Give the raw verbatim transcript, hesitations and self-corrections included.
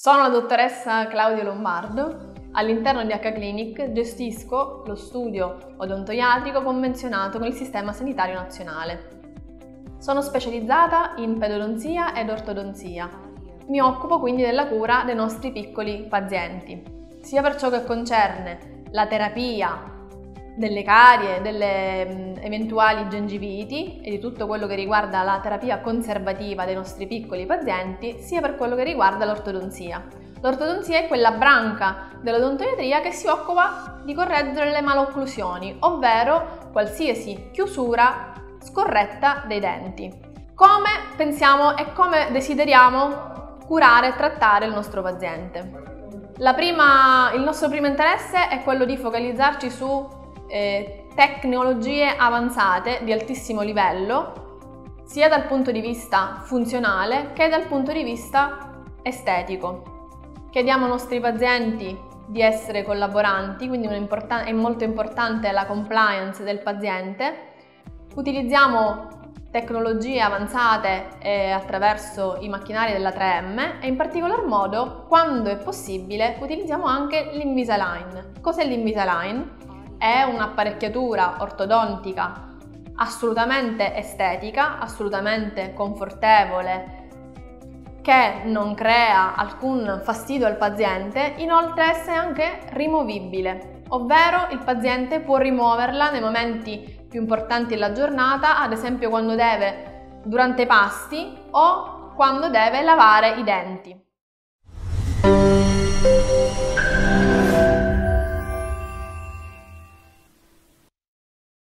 Sono la dottoressa Claudia Lombardo. All'interno di H Clinic gestisco lo studio odontoiatrico convenzionato con il Sistema Sanitario Nazionale. Sono specializzata in pedodonzia ed ortodonzia. Mi occupo quindi della cura dei nostri piccoli pazienti, sia per ciò che concerne la terapia delle carie, delle mh, eventuali gengiviti e di tutto quello che riguarda la terapia conservativa dei nostri piccoli pazienti, sia per quello che riguarda l'ortodonzia. L'ortodonzia è quella branca dell'odontoiatria che si occupa di correggere le malocclusioni, ovvero qualsiasi chiusura scorretta dei denti. Come pensiamo e come desideriamo curare e trattare il nostro paziente? La prima, il nostro primo interesse è quello di focalizzarci su eh, tecnologie avanzate di altissimo livello, sia dal punto di vista funzionale che dal punto di vista estetico. Chiediamo ai nostri pazienti di essere collaboranti, quindi è molto importante la compliance del paziente. Utilizziamo tecnologie avanzate eh, attraverso i macchinari della tre M e in particolar modo, quando è possibile, utilizziamo anche l'Invisalign. Cos'è l'Invisalign? È un'apparecchiatura ortodontica assolutamente estetica, assolutamente confortevole, che non crea alcun fastidio al paziente, inoltre essa è anche rimovibile, ovvero il paziente può rimuoverla nei momenti più importanti della giornata, ad esempio quando deve durante i pasti o quando deve lavare i denti.